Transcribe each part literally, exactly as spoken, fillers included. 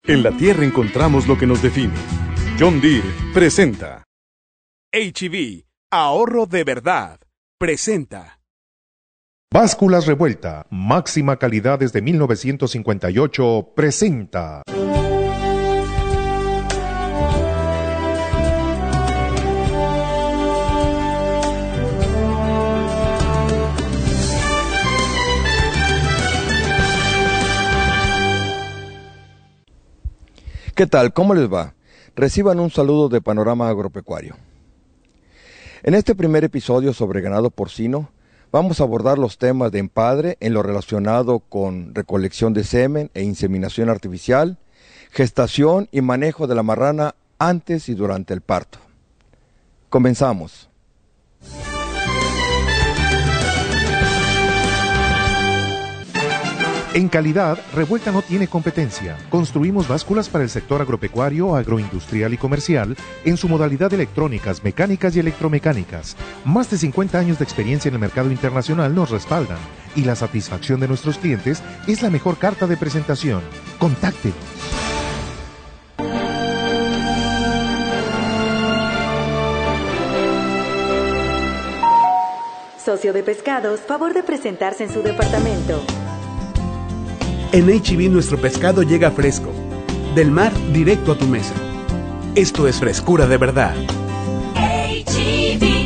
En la tierra encontramos lo que nos define. John Deere presenta. H E B, ahorro de verdad, presenta. Básculas Revuelta, máxima calidad desde mil novecientos cincuenta y ocho, presenta. ¿Qué tal? ¿Cómo les va? Reciban un saludo de Panorama Agropecuario. En este primer episodio sobre ganado porcino, vamos a abordar los temas de empadre en lo relacionado con recolección de semen e inseminación artificial, gestación y manejo de la marrana antes y durante el parto. Comenzamos. En calidad, Revuelta no tiene competencia. Construimos básculas para el sector agropecuario, agroindustrial y comercial en su modalidad de electrónicas, mecánicas y electromecánicas. Más de cincuenta años de experiencia en el mercado internacional nos respaldan y la satisfacción de nuestros clientes es la mejor carta de presentación. Contáctenos. Socio de Pescados, favor de presentarse en su departamento. En H E B nuestro pescado llega fresco, del mar directo a tu mesa. Esto es frescura de verdad. H E B.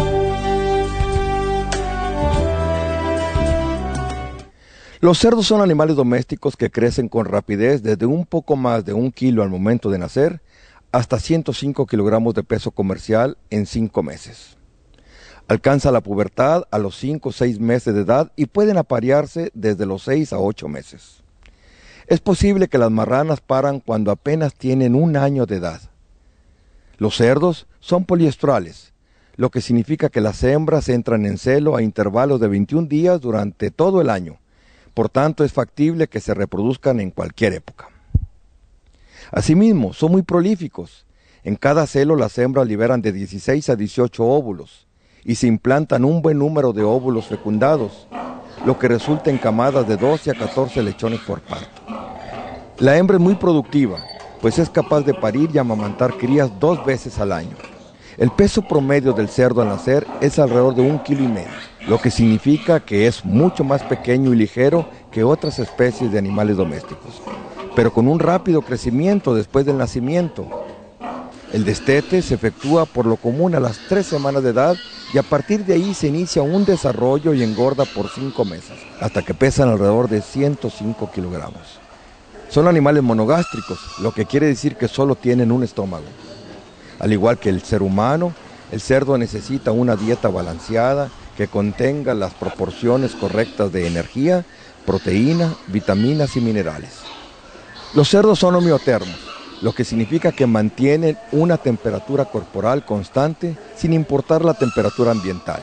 Los cerdos son animales domésticos que crecen con rapidez desde un poco más de un kilo al momento de nacer hasta ciento cinco kilogramos de peso comercial en cinco meses. Alcanza la pubertad a los cinco o seis meses de edad y pueden aparearse desde los seis a ocho meses. Es posible que las marranas paran cuando apenas tienen un año de edad. Los cerdos son poliestrales, lo que significa que las hembras entran en celo a intervalos de veintiún días durante todo el año. Por tanto, es factible que se reproduzcan en cualquier época. Asimismo, son muy prolíficos. En cada celo las hembras liberan de dieciséis a dieciocho óvulos y se implantan un buen número de óvulos fecundados, lo que resulta en camadas de doce a catorce lechones por parto. La hembra es muy productiva, pues es capaz de parir y amamantar crías dos veces al año. El peso promedio del cerdo al nacer es alrededor de un kilo y medio, lo que significa que es mucho más pequeño y ligero que otras especies de animales domésticos, pero con un rápido crecimiento después del nacimiento. El destete se efectúa por lo común a las tres semanas de edad y a partir de ahí se inicia un desarrollo y engorda por cinco meses, hasta que pesan alrededor de ciento cinco kilogramos. Son animales monogástricos, lo que quiere decir que solo tienen un estómago. Al igual que el ser humano, el cerdo necesita una dieta balanceada que contenga las proporciones correctas de energía, proteína, vitaminas y minerales. Los cerdos son homeotermos, lo que significa que mantienen una temperatura corporal constante sin importar la temperatura ambiental.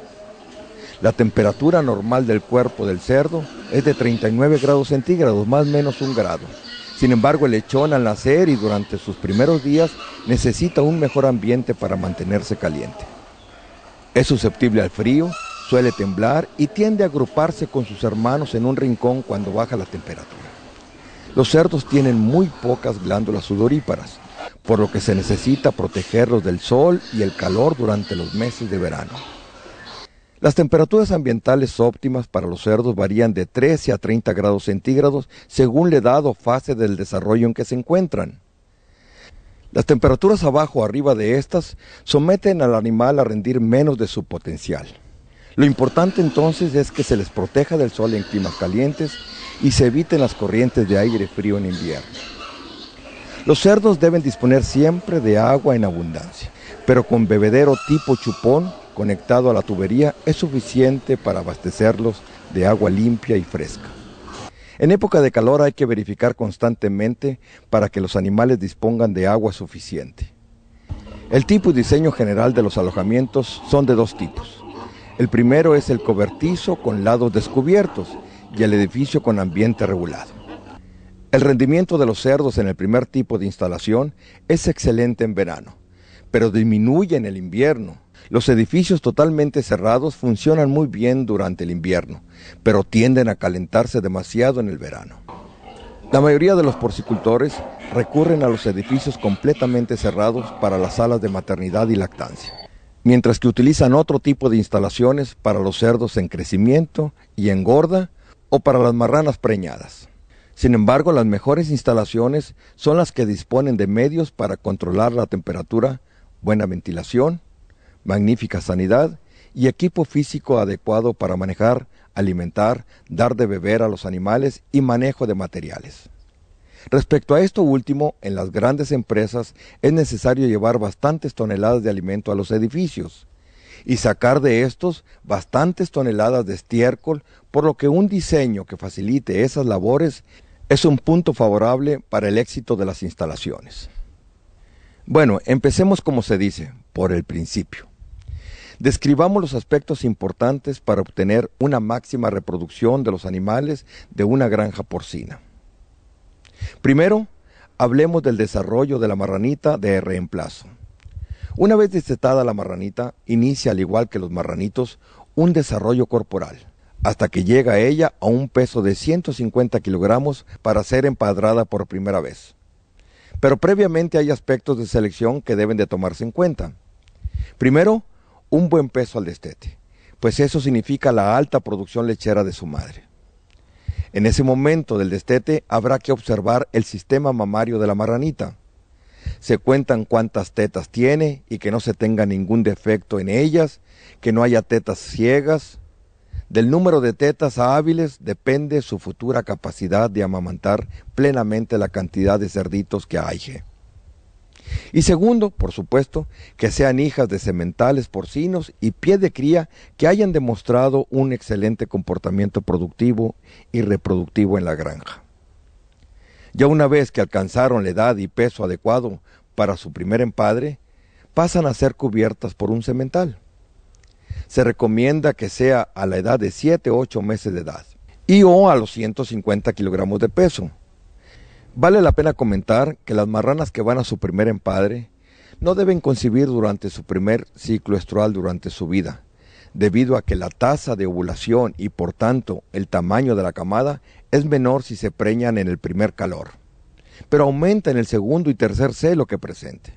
La temperatura normal del cuerpo del cerdo es de treinta y nueve grados centígrados, más o menos un grado. Sin embargo, el lechón al nacer y durante sus primeros días necesita un mejor ambiente para mantenerse caliente. Es susceptible al frío, suele temblar y tiende a agruparse con sus hermanos en un rincón cuando baja la temperatura. Los cerdos tienen muy pocas glándulas sudoríparas, por lo que se necesita protegerlos del sol y el calor durante los meses de verano. Las temperaturas ambientales óptimas para los cerdos varían de trece a treinta grados centígrados según la edad o fase del desarrollo en que se encuentran. Las temperaturas abajo o arriba de estas someten al animal a rendir menos de su potencial. Lo importante entonces es que se les proteja del sol en climas calientes y se eviten las corrientes de aire frío en invierno. Los cerdos deben disponer siempre de agua en abundancia, pero con bebedero tipo chupón conectado a la tubería es suficiente para abastecerlos de agua limpia y fresca. En época de calor hay que verificar constantemente para que los animales dispongan de agua suficiente. El tipo y diseño general de los alojamientos son de dos tipos. El primero es el cobertizo con lados descubiertos y el edificio con ambiente regulado. El rendimiento de los cerdos en el primer tipo de instalación es excelente en verano, pero disminuye en el invierno. Los edificios totalmente cerrados funcionan muy bien durante el invierno, pero tienden a calentarse demasiado en el verano. La mayoría de los porcicultores recurren a los edificios completamente cerrados para las salas de maternidad y lactancia, mientras que utilizan otro tipo de instalaciones para los cerdos en crecimiento y engorda o para las marranas preñadas. Sin embargo, las mejores instalaciones son las que disponen de medios para controlar la temperatura, buena ventilación, magnífica sanidad y equipo físico adecuado para manejar, alimentar, dar de beber a los animales y manejo de materiales. Respecto a esto último, en las grandes empresas es necesario llevar bastantes toneladas de alimento a los edificios y sacar de estos bastantes toneladas de estiércol, por lo que un diseño que facilite esas labores es un punto favorable para el éxito de las instalaciones. Bueno, empecemos como se dice, por el principio. Describamos los aspectos importantes para obtener una máxima reproducción de los animales de una granja porcina. Primero, hablemos del desarrollo de la marranita de reemplazo. Una vez destetada la marranita, inicia, al igual que los marranitos, un desarrollo corporal, hasta que llega ella a un peso de ciento cincuenta kilogramos para ser empadrada por primera vez. Pero previamente hay aspectos de selección que deben de tomarse en cuenta. Primero, un buen peso al destete, pues eso significa la alta producción lechera de su madre. En ese momento del destete habrá que observar el sistema mamario de la marranita. Se cuentan cuántas tetas tiene y que no se tenga ningún defecto en ellas, que no haya tetas ciegas. Del número de tetas hábiles depende su futura capacidad de amamantar plenamente la cantidad de cerditos que haya. Y segundo, por supuesto, que sean hijas de sementales porcinos y pie de cría que hayan demostrado un excelente comportamiento productivo y reproductivo en la granja. Ya una vez que alcanzaron la edad y peso adecuado para su primer empadre, pasan a ser cubiertas por un semental. Se recomienda que sea a la edad de siete u ocho meses de edad y o a los ciento cincuenta kilogramos de peso. Vale la pena comentar que las marranas que van a su primer empadre no deben concebir durante su primer ciclo estrual durante su vida, debido a que la tasa de ovulación y por tanto el tamaño de la camada es menor si se preñan en el primer calor, pero aumenta en el segundo y tercer celo que presente.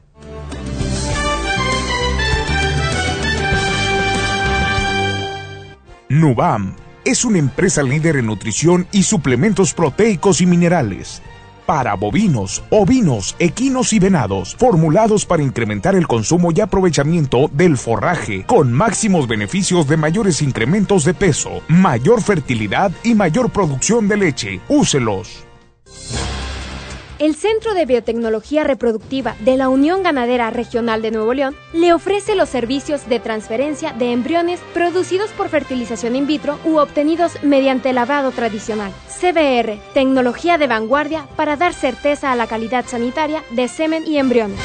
Nubam es una empresa líder en nutrición y suplementos proteicos y minerales para bovinos, ovinos, equinos y venados, formulados para incrementar el consumo y aprovechamiento del forraje, con máximos beneficios de mayores incrementos de peso, mayor fertilidad y mayor producción de leche. Úselos. El Centro de Biotecnología Reproductiva de la Unión Ganadera Regional de Nuevo León le ofrece los servicios de transferencia de embriones producidos por fertilización in vitro u obtenidos mediante lavado tradicional. C B R, tecnología de vanguardia para dar certeza a la calidad sanitaria de semen y embriones.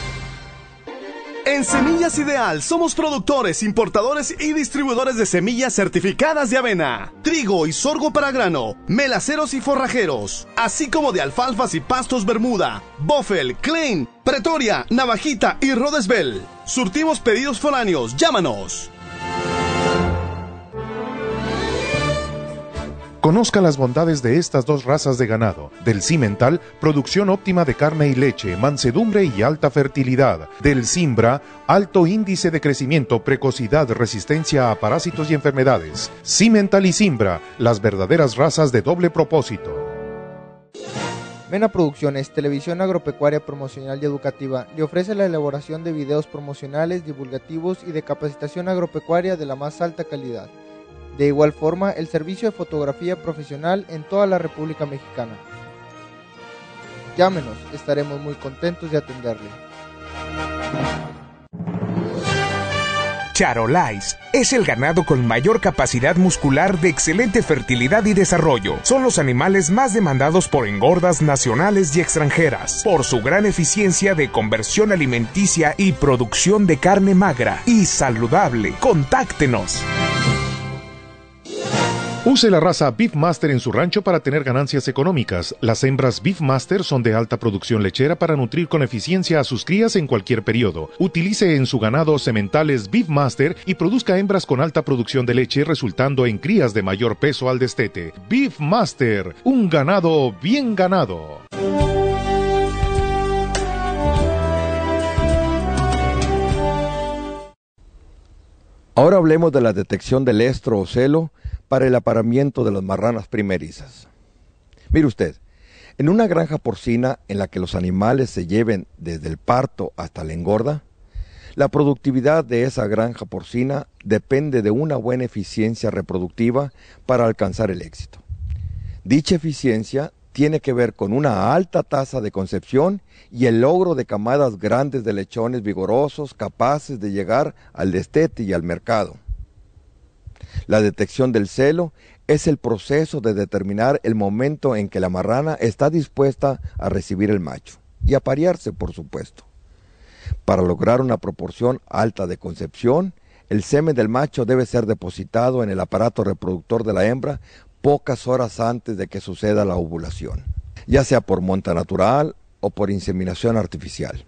En Semillas Ideal somos productores, importadores y distribuidores de semillas certificadas de avena, trigo y sorgo para grano, melaceros y forrajeros, así como de alfalfas y pastos Bermuda, Buffel, Klein, Pretoria, Navajita y Rodesbel. Surtimos pedidos foráneos, llámanos. Conozca las bondades de estas dos razas de ganado. Del Cimental, producción óptima de carne y leche, mansedumbre y alta fertilidad. Del Cimbra, alto índice de crecimiento, precocidad, resistencia a parásitos y enfermedades. Cimental y Cimbra, las verdaderas razas de doble propósito. Mena Producciones, televisión agropecuaria promocional y educativa, le ofrece la elaboración de videos promocionales, divulgativos y de capacitación agropecuaria de la más alta calidad. De igual forma, el servicio de fotografía profesional en toda la República Mexicana. Llámenos, estaremos muy contentos de atenderle. Charolais es el ganado con mayor capacidad muscular de excelente fertilidad y desarrollo. Son los animales más demandados por engordas nacionales y extranjeras, por su gran eficiencia de conversión alimenticia y producción de carne magra y saludable. Contáctenos. Use la raza Beefmaster en su rancho para tener ganancias económicas. Las hembras Beefmaster son de alta producción lechera para nutrir con eficiencia a sus crías en cualquier periodo. Utilice en su ganado sementales Beefmaster y produzca hembras con alta producción de leche, resultando en crías de mayor peso al destete. Beefmaster, un ganado bien ganado. Ahora hablemos de la detección del estro o celo para el apareamiento de las marranas primerizas. Mire usted, en una granja porcina en la que los animales se lleven desde el parto hasta la engorda, la productividad de esa granja porcina depende de una buena eficiencia reproductiva para alcanzar el éxito. Dicha eficiencia tiene que ver con una alta tasa de concepción y el logro de camadas grandes de lechones vigorosos capaces de llegar al destete y al mercado. La detección del celo es el proceso de determinar el momento en que la marrana está dispuesta a recibir el macho y a parearse, por supuesto. Para lograr una proporción alta de concepción, el semen del macho debe ser depositado en el aparato reproductor de la hembra pocas horas antes de que suceda la ovulación, ya sea por monta natural o por inseminación artificial.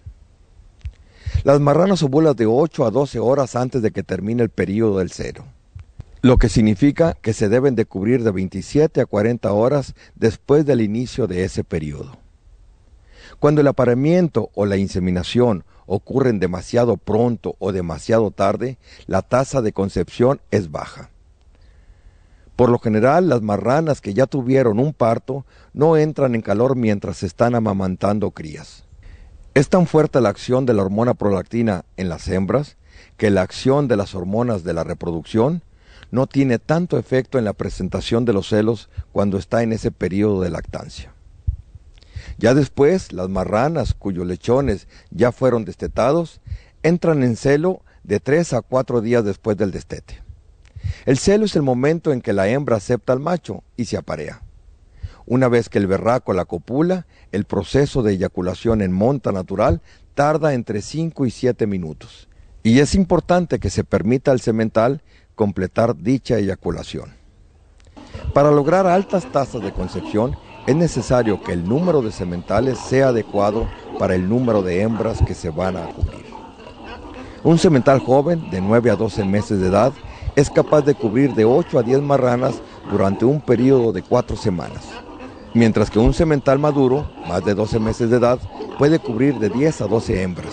Las marranas ovulan de ocho a doce horas antes de que termine el período del celo, lo que significa que se deben de cubrir de veintisiete a cuarenta horas después del inicio de ese periodo. Cuando el apareamiento o la inseminación ocurren demasiado pronto o demasiado tarde, la tasa de concepción es baja. Por lo general, las marranas que ya tuvieron un parto no entran en calor mientras están amamantando crías. Es tan fuerte la acción de la hormona prolactina en las hembras que la acción de las hormonas de la reproducción no tiene tanto efecto en la presentación de los celos cuando está en ese periodo de lactancia. Ya después, las marranas cuyos lechones ya fueron destetados entran en celo de tres a cuatro días después del destete. El celo es el momento en que la hembra acepta al macho y se aparea. Una vez que el berraco la copula, el proceso de eyaculación en monta natural tarda entre cinco y siete minutos. Y es importante que se permita al semental completar dicha eyaculación. Para lograr altas tasas de concepción, es necesario que el número de sementales sea adecuado para el número de hembras que se van a cubrir. Un semental joven de nueve a doce meses de edad es capaz de cubrir de ocho a diez marranas durante un periodo de cuatro semanas, mientras que un semental maduro, más de doce meses de edad, puede cubrir de diez a doce hembras.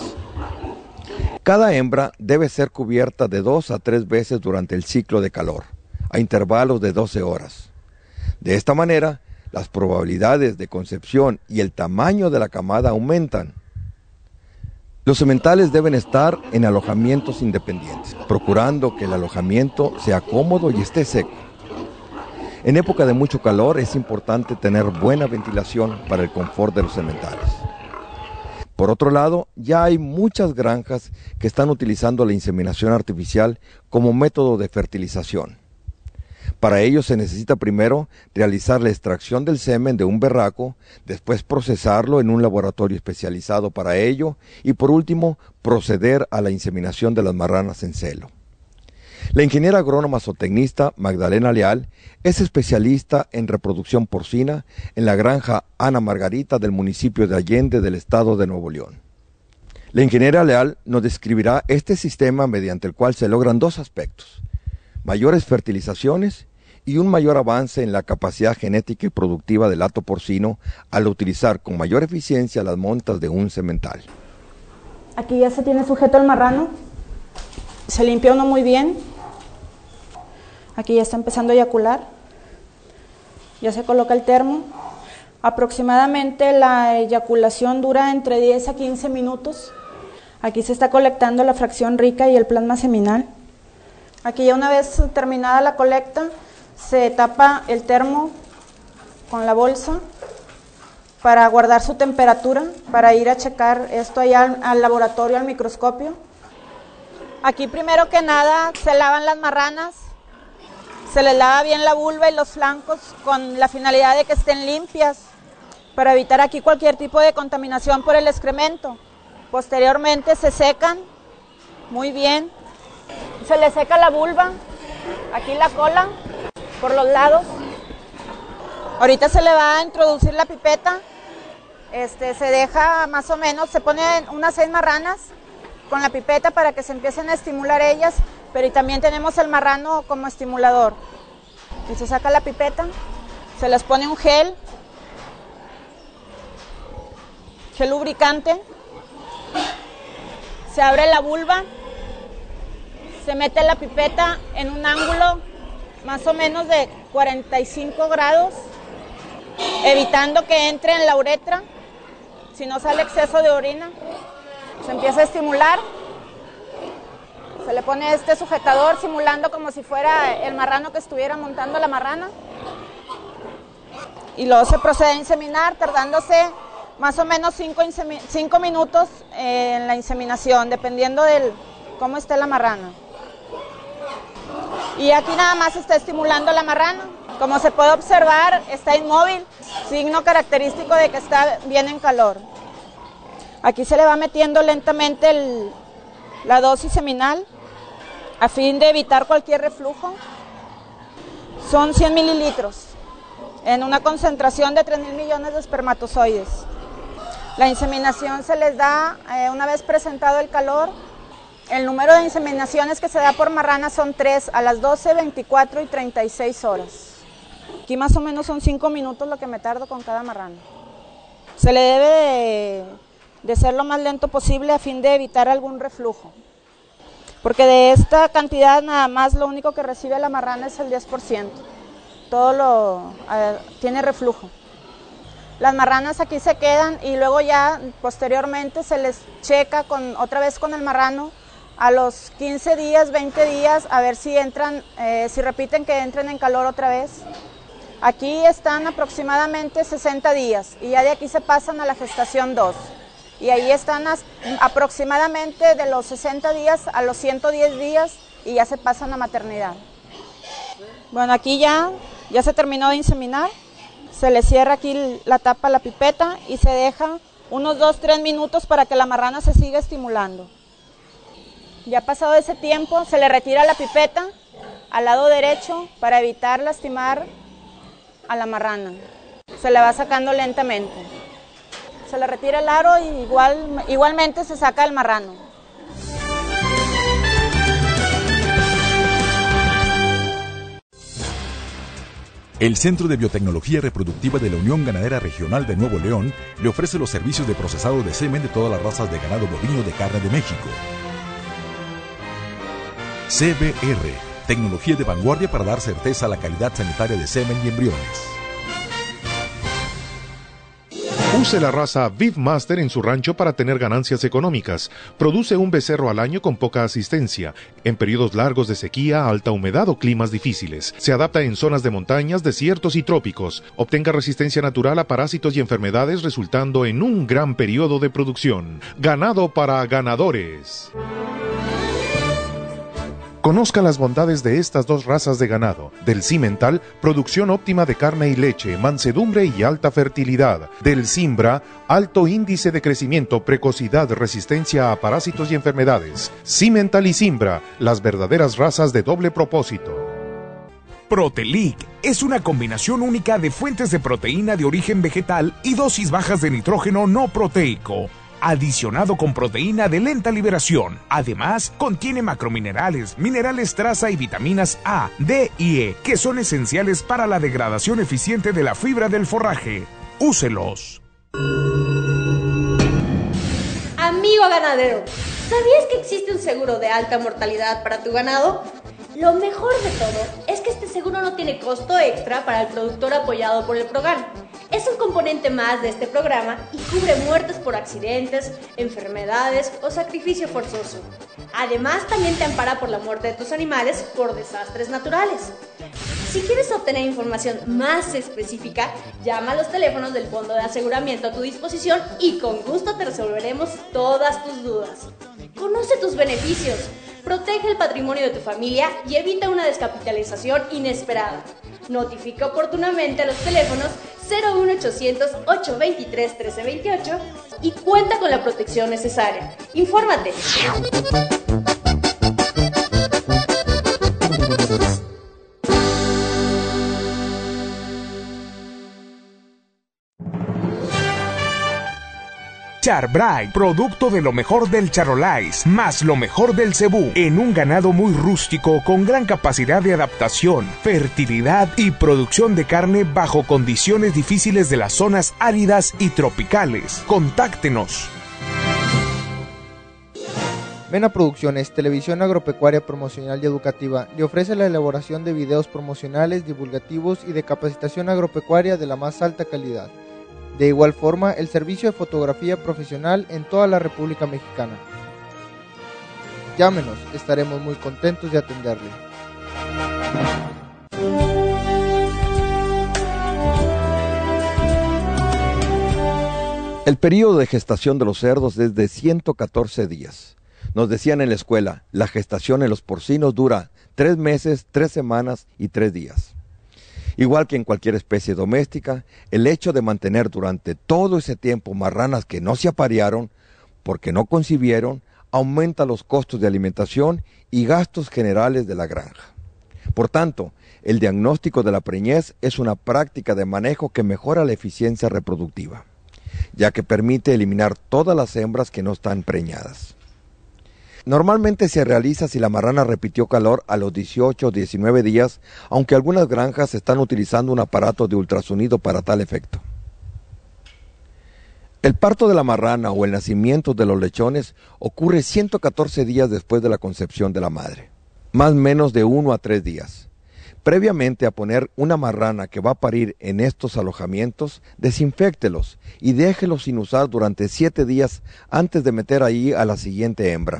Cada hembra debe ser cubierta de dos a tres veces durante el ciclo de calor, a intervalos de doce horas. De esta manera, las probabilidades de concepción y el tamaño de la camada aumentan. Los sementales deben estar en alojamientos independientes, procurando que el alojamiento sea cómodo y esté seco. En época de mucho calor es importante tener buena ventilación para el confort de los sementales. Por otro lado, ya hay muchas granjas que están utilizando la inseminación artificial como método de fertilización. Para ello se necesita primero realizar la extracción del semen de un berraco, después procesarlo en un laboratorio especializado para ello y por último proceder a la inseminación de las marranas en celo. La ingeniera agrónoma zootecnista Magdalena Leal es especialista en reproducción porcina en la granja Ana Margarita del municipio de Allende del estado de Nuevo León. La ingeniera Leal nos describirá este sistema mediante el cual se logran dos aspectos: mayores fertilizaciones y un mayor avance en la capacidad genética y productiva del hato porcino al utilizar con mayor eficiencia las montas de un semental. Aquí ya se tiene sujeto el marrano, se limpió uno muy bien, aquí ya está empezando a eyacular, ya se coloca el termo. Aproximadamente la eyaculación dura entre diez a quince minutos. Aquí se está colectando la fracción rica y el plasma seminal. Aquí ya una vez terminada la colecta, se tapa el termo con la bolsa para guardar su temperatura, para ir a checar esto allá al, al laboratorio, al microscopio. Aquí primero que nada se lavan las marranas, se les lava bien la vulva y los flancos con la finalidad de que estén limpias, para evitar aquí cualquier tipo de contaminación por el excremento. Posteriormente se secan muy bien. Se le seca la vulva, aquí la cola, por los lados. Ahorita se le va a introducir la pipeta. Este, se deja más o menos, se ponen unas seis marranas con la pipeta para que se empiecen a estimular ellas, pero y también tenemos el marrano como estimulador. Y se saca la pipeta, se les pone un gel, gel lubricante, se abre la vulva, se mete la pipeta en un ángulo más o menos de cuarenta y cinco grados, evitando que entre en la uretra, si no sale exceso de orina. Se empieza a estimular, se le pone este sujetador simulando como si fuera el marrano que estuviera montando la marrana, y luego se procede a inseminar, tardándose más o menos cinco minutos en la inseminación, dependiendo de cómo esté la marrana. Y aquí nada más se está estimulando la marrana. Como se puede observar, está inmóvil, signo característico de que está bien en calor. Aquí se le va metiendo lentamente el, la dosis seminal a fin de evitar cualquier reflujo. Son cien mililitros en una concentración de tres mil millones de espermatozoides. La inseminación se les da eh, una vez presentado el calor. El número de inseminaciones que se da por marrana son tres, a las doce, veinticuatro y treinta y seis horas. Aquí más o menos son cinco minutos lo que me tardo con cada marrana. Se le debe de, de ser lo más lento posible a fin de evitar algún reflujo, porque de esta cantidad nada más lo único que recibe la marrana es el diez por ciento. Todo lo eh, tiene reflujo. Las marranas aquí se quedan y luego ya posteriormente se les checa con, otra vez con el marrano a los quince días, veinte días, a ver si entran, eh, si repiten que entren en calor otra vez. Aquí están aproximadamente sesenta días y ya de aquí se pasan a la gestación dos. Y ahí están aproximadamente de los sesenta días a los ciento diez días y ya se pasan a maternidad. Bueno, aquí ya, ya se terminó de inseminar. Se le cierra aquí la tapa a la pipeta y se deja unos dos, tres minutos para que la marrana se siga estimulando. Ya pasado ese tiempo, se le retira la pipeta al lado derecho para evitar lastimar a la marrana. Se le va sacando lentamente. Se le retira el aro y igual, igualmente se saca el marrano. El Centro de Biotecnología Reproductiva de la Unión Ganadera Regional de Nuevo León le ofrece los servicios de procesado de semen de todas las razas de ganado bovino de carne de México. C B R, tecnología de vanguardia para dar certeza a la calidad sanitaria de semen y embriones. Use la raza Beefmaster en su rancho para tener ganancias económicas. Produce un becerro al año con poca asistencia, en periodos largos de sequía, alta humedad o climas difíciles. Se adapta en zonas de montañas, desiertos y trópicos. Obtenga resistencia natural a parásitos y enfermedades, resultando en un gran periodo de producción. Ganado para ganadores. Conozca las bondades de estas dos razas de ganado. Del Cimental, producción óptima de carne y leche, mansedumbre y alta fertilidad. Del Cimbra, alto índice de crecimiento, precocidad, resistencia a parásitos y enfermedades. Cimental y Cimbra, las verdaderas razas de doble propósito. Protelic es una combinación única de fuentes de proteína de origen vegetal y dosis bajas de nitrógeno no proteico, adicionado con proteína de lenta liberación. Además, contiene macrominerales, minerales traza y vitaminas A, D y E, que son esenciales para la degradación eficiente de la fibra del forraje. Úselos. Amigo ganadero, ¿sabías que existe un seguro de alta mortalidad para tu ganado? Lo mejor de todo es que este seguro no tiene costo extra para el productor apoyado por el Progan. Es un componente más de este programa y cubre muertes por accidentes, enfermedades o sacrificio forzoso. Además, también te ampara por la muerte de tus animales por desastres naturales. Si quieres obtener información más específica, llama a los teléfonos del Fondo de Aseguramiento a tu disposición y con gusto te resolveremos todas tus dudas. Conoce tus beneficios, protege el patrimonio de tu familia y evita una descapitalización inesperada. Notifica oportunamente a los teléfonos cero uno ochocientos, ochocientos veintitrés, trece veintiocho y cuenta con la protección necesaria. ¡Infórmate! Charbray, producto de lo mejor del charolais, más lo mejor del cebú, en un ganado muy rústico con gran capacidad de adaptación, fertilidad y producción de carne bajo condiciones difíciles de las zonas áridas y tropicales. Contáctenos. Mena Producciones, televisión agropecuaria promocional y educativa, le ofrece la elaboración de videos promocionales, divulgativos y de capacitación agropecuaria de la más alta calidad. De igual forma, el servicio de fotografía profesional en toda la República Mexicana. Llámenos, estaremos muy contentos de atenderle. El periodo de gestación de los cerdos es de ciento catorce días. Nos decían en la escuela, la gestación en los porcinos dura tres meses, tres semanas y tres días. Igual que en cualquier especie doméstica, el hecho de mantener durante todo ese tiempo marranas que no se aparearon, porque no concibieron, aumenta los costos de alimentación y gastos generales de la granja. Por tanto, el diagnóstico de la preñez es una práctica de manejo que mejora la eficiencia reproductiva, ya que permite eliminar todas las hembras que no están preñadas. Normalmente se realiza si la marrana repitió calor a los dieciocho o diecinueve días, aunque algunas granjas están utilizando un aparato de ultrasonido para tal efecto. El parto de la marrana o el nacimiento de los lechones ocurre ciento catorce días después de la concepción de la madre, más o menos de uno a tres días. Previamente a poner una marrana que va a parir en estos alojamientos, desinféctelos y déjelos sin usar durante siete días antes de meter ahí a la siguiente hembra.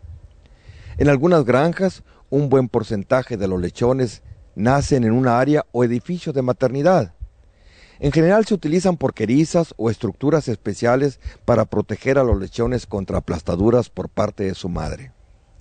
En algunas granjas, un buen porcentaje de los lechones nacen en una área o edificio de maternidad. En general se utilizan porquerizas o estructuras especiales para proteger a los lechones contra aplastaduras por parte de su madre.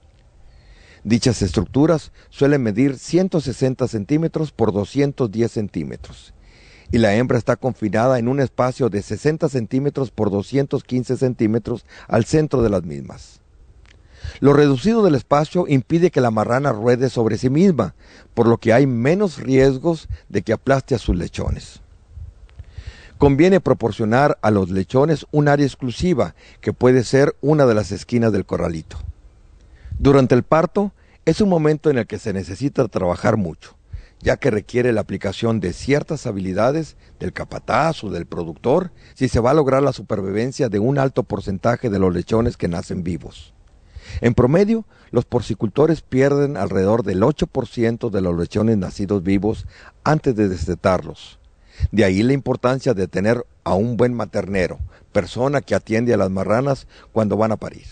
Dichas estructuras suelen medir ciento sesenta centímetros por doscientos diez centímetros y la hembra está confinada en un espacio de sesenta centímetros por doscientos quince centímetros al centro de las mismas. Lo reducido del espacio impide que la marrana ruede sobre sí misma, por lo que hay menos riesgos de que aplaste a sus lechones. Conviene proporcionar a los lechones un área exclusiva, que puede ser una de las esquinas del corralito. Durante el parto, es un momento en el que se necesita trabajar mucho, ya que requiere la aplicación de ciertas habilidades del capataz o del productor, si se va a lograr la supervivencia de un alto porcentaje de los lechones que nacen vivos. En promedio, los porcicultores pierden alrededor del ocho por ciento de los lechones nacidos vivos antes de destetarlos. De ahí la importancia de tener a un buen maternero, persona que atiende a las marranas cuando van a parir.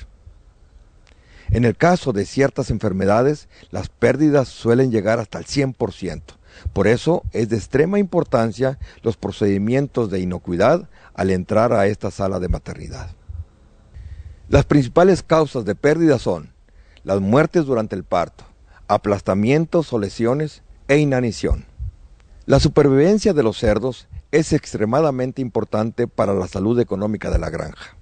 En el caso de ciertas enfermedades, las pérdidas suelen llegar hasta el cien por ciento. Por eso es de extrema importancia los procedimientos de inocuidad al entrar a esta sala de maternidad. Las principales causas de pérdida son las muertes durante el parto, aplastamientos o lesiones e inanición. La supervivencia de los cerdos es extremadamente importante para la salud económica de la granja.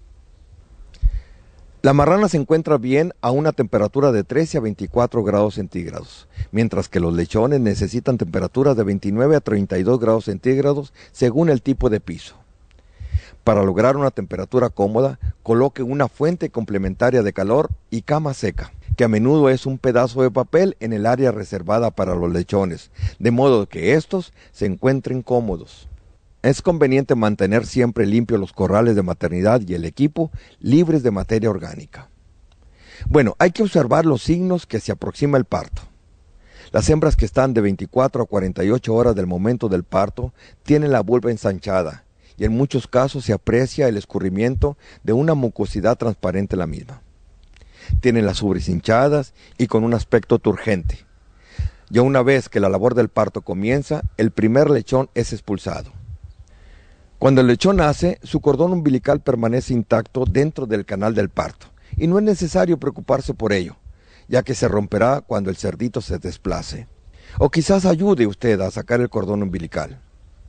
La marrana se encuentra bien a una temperatura de trece a veinticuatro grados centígrados, mientras que los lechones necesitan temperaturas de veintinueve a treinta y dos grados centígrados según el tipo de piso. Para lograr una temperatura cómoda, coloque una fuente complementaria de calor y cama seca, que a menudo es un pedazo de papel en el área reservada para los lechones, de modo que estos se encuentren cómodos. Es conveniente mantener siempre limpios los corrales de maternidad y el equipo libres de materia orgánica. Bueno, hay que observar los signos que se aproxima el parto. Las hembras que están de veinticuatro a cuarenta y ocho horas del momento del parto tienen la vulva ensanchada, y en muchos casos se aprecia el escurrimiento de una mucosidad transparente en la misma. Tienen las ubres hinchadas y con un aspecto turgente. Ya una vez que la labor del parto comienza, el primer lechón es expulsado. Cuando el lechón nace, su cordón umbilical permanece intacto dentro del canal del parto, y no es necesario preocuparse por ello, ya que se romperá cuando el cerdito se desplace. O quizás ayude usted a sacar el cordón umbilical.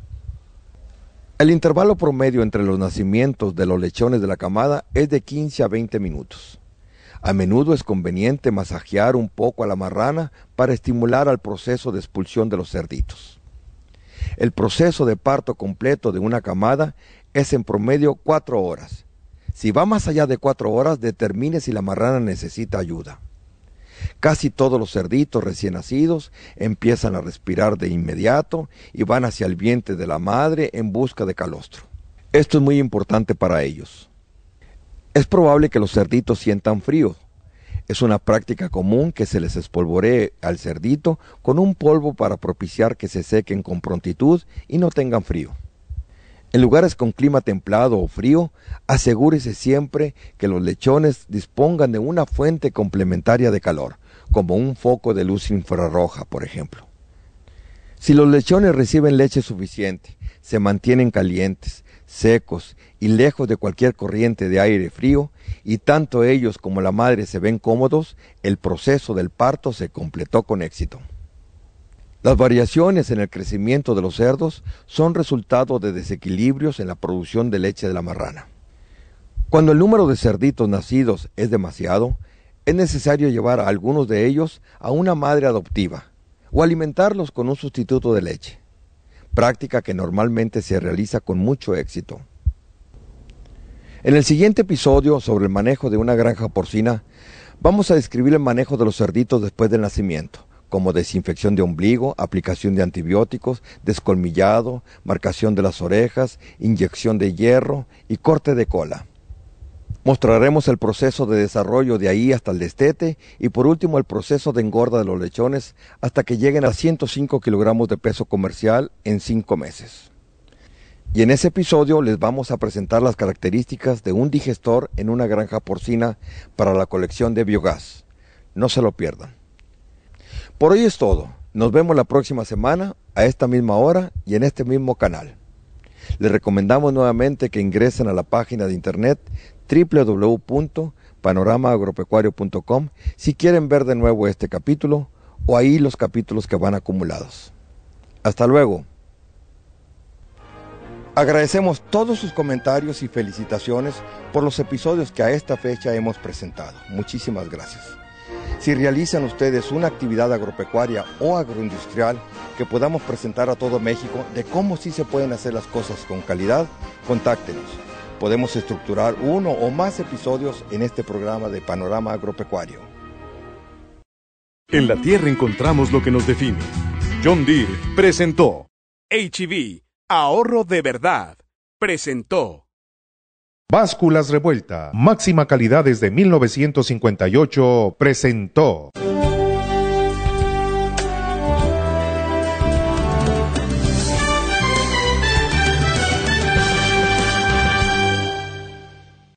El intervalo promedio entre los nacimientos de los lechones de la camada es de quince a veinte minutos. A menudo es conveniente masajear un poco a la marrana para estimular al proceso de expulsión de los cerditos. El proceso de parto completo de una camada es en promedio cuatro horas, Si va más allá de cuatro horas, determine si la marrana necesita ayuda. Casi todos los cerditos recién nacidos empiezan a respirar de inmediato y van hacia el vientre de la madre en busca de calostro. Esto es muy importante para ellos. Es probable que los cerditos sientan frío. Es una práctica común que se les espolvoree al cerdito con un polvo para propiciar que se sequen con prontitud y no tengan frío. En lugares con clima templado o frío, asegúrese siempre que los lechones dispongan de una fuente complementaria de calor, como un foco de luz infrarroja, por ejemplo. Si los lechones reciben leche suficiente, se mantienen calientes, secos y lejos de cualquier corriente de aire frío, y tanto ellos como la madre se ven cómodos, el proceso del parto se completó con éxito. Las variaciones en el crecimiento de los cerdos son resultado de desequilibrios en la producción de leche de la marrana. Cuando el número de cerditos nacidos es demasiado, es necesario llevar a algunos de ellos a una madre adoptiva o alimentarlos con un sustituto de leche, práctica que normalmente se realiza con mucho éxito. En el siguiente episodio sobre el manejo de una granja porcina, vamos a describir el manejo de los cerditos después del nacimiento, como desinfección de ombligo, aplicación de antibióticos, descolmillado, marcación de las orejas, inyección de hierro y corte de cola. Mostraremos el proceso de desarrollo de ahí hasta el destete y por último el proceso de engorda de los lechones hasta que lleguen a ciento cinco kilogramos de peso comercial en cinco meses. Y en ese episodio les vamos a presentar las características de un digestor en una granja porcina para la colección de biogás. No se lo pierdan. Por hoy es todo. Nos vemos la próxima semana a esta misma hora y en este mismo canal. Les recomendamos nuevamente que ingresen a la página de internet doble u doble u doble u punto panorama agropecuario punto com si quieren ver de nuevo este capítulo o ahí los capítulos que van acumulados. Hasta luego. Agradecemos todos sus comentarios y felicitaciones por los episodios que a esta fecha hemos presentado. Muchísimas gracias. Si realizan ustedes una actividad agropecuaria o agroindustrial que podamos presentar a todo México de cómo sí se pueden hacer las cosas con calidad, contáctenos. Podemos estructurar uno o más episodios en este programa de Panorama Agropecuario. En la tierra encontramos lo que nos define. John Deere presentó. H E B, ahorro de verdad, presentó. Básculas Revuelta, máxima calidad desde mil novecientos cincuenta y ocho, presentó.